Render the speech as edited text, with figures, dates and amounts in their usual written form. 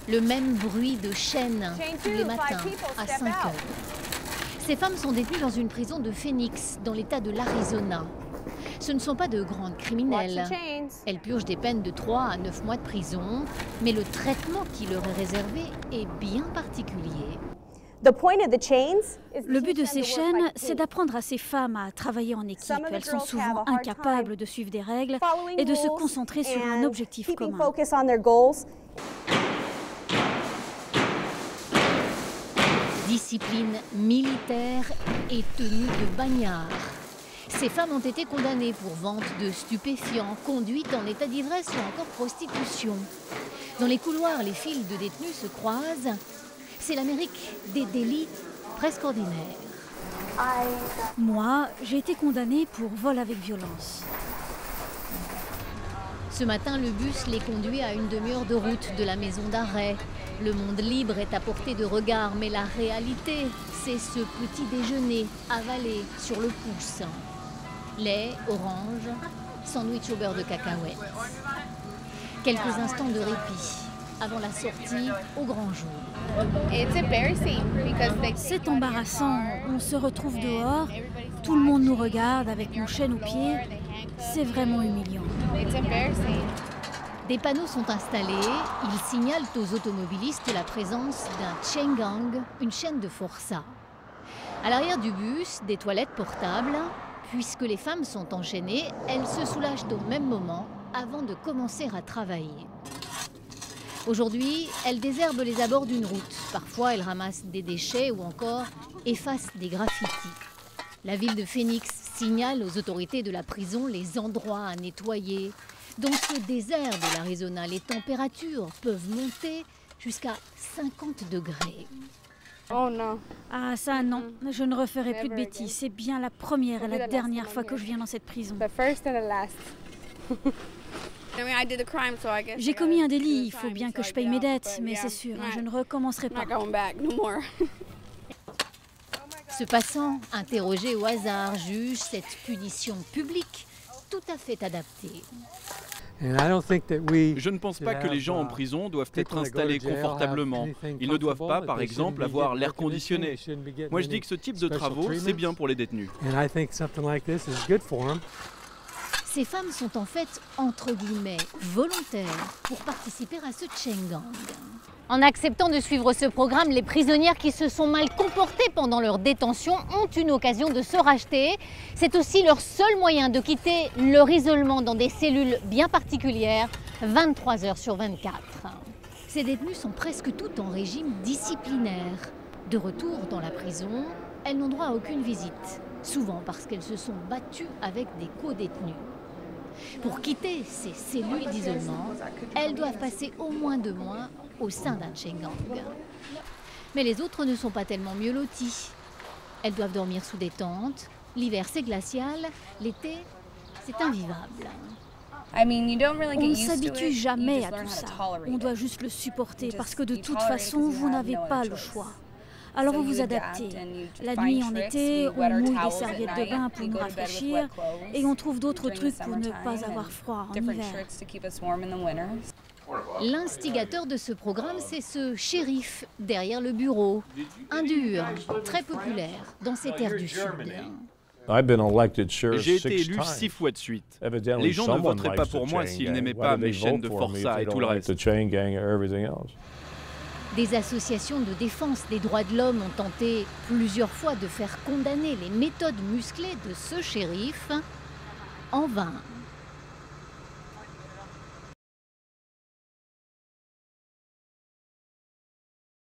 Le même bruit de chaînes tous les matins à 5 heures. Ces femmes sont détenues dans une prison de Phoenix, dans l'État de l'Arizona. Ce ne sont pas de grandes criminelles. Elles purgent des peines de 3 à 9 mois de prison, mais le traitement qui leur est réservé est bien particulier. Le but de ces chaînes, c'est d'apprendre à ces femmes à travailler en équipe. Elles sont souvent incapables de suivre des règles et de se concentrer sur un objectif commun. Discipline militaire et tenue de bagnard. Ces femmes ont été condamnées pour vente de stupéfiants, conduite en état d'ivresse ou encore prostitution. Dans les couloirs, les files de détenus se croisent. C'est l'Amérique des délits presque ordinaires. Moi, j'ai été condamnée pour vol avec violence. Ce matin, le bus les conduit à une demi-heure de route de la maison d'arrêt. Le monde libre est à portée de regard, mais la réalité, c'est ce petit déjeuner avalé sur le pouce. Lait, orange, sandwich au beurre de cacahuètes. Quelques instants de répit avant la sortie au grand jour. C'est embarrassant, on se retrouve dehors, tout le monde nous regarde avec nos chaînes aux pieds, c'est vraiment humiliant. Des panneaux sont installés, ils signalent aux automobilistes la présence d'un chain gang, une chaîne de forçats. À l'arrière du bus, des toilettes portables. Puisque les femmes sont enchaînées, elles se soulagent au même moment avant de commencer à travailler. Aujourd'hui, elles désherbent les abords d'une route. Parfois, elles ramassent des déchets ou encore effacent des graffitis. La ville de Phoenix signale aux autorités de la prison les endroits à nettoyer. Dans ce désert de l'Arizona, les températures peuvent monter jusqu'à 50 degrés. Oh non. Ah ça non, je ne referai plus de bêtises. C'est bien la première et la dernière fois que je viens dans cette prison. J'ai commis un délit, il faut bien que je paye mes dettes, mais c'est sûr, je ne recommencerai pas. Ce passant, interrogé au hasard, juge cette punition publique tout à fait adaptée. Je ne pense pas que les gens en prison doivent être installés confortablement. Ils ne doivent pas, par exemple, avoir l'air conditionné. Moi, je dis que ce type de travaux, c'est bien pour les détenus. Ces femmes sont en fait, entre guillemets, volontaires pour participer à ce chain gang. En acceptant de suivre ce programme, les prisonnières qui se sont mal comportées pendant leur détention ont une occasion de se racheter. C'est aussi leur seul moyen de quitter leur isolement dans des cellules bien particulières, 23 heures sur 24. Ces détenues sont presque toutes en régime disciplinaire. De retour dans la prison, elles n'ont droit à aucune visite, souvent parce qu'elles se sont battues avec des co-détenus. Pour quitter ces cellules d'isolement, elles doivent passer au moins 2 mois au sein d'un chain gang. Mais les autres ne sont pas tellement mieux lotis. Elles doivent dormir sous des tentes. L'hiver, c'est glacial. L'été, c'est invivable. On ne s'habitue jamais à tout ça. On doit juste le supporter parce que de toute façon, vous n'avez pas le choix. Alors vous vous adaptez. La nuit en été, on mouille des serviettes de bain pour nous rafraîchir et on trouve d'autres trucs pour ne pas avoir froid en hiver. L'instigateur de ce programme, c'est ce shérif derrière le bureau. Un dur, très populaire dans ces terres du Sud. J'ai été élu 6 fois de suite. Les gens ne voteraient pas pour moi s'ils n'aimaient pas mes chaînes de forçats et tout le reste. Des associations de défense des droits de l'homme ont tenté plusieurs fois de faire condamner les méthodes musclées de ce shérif, en vain.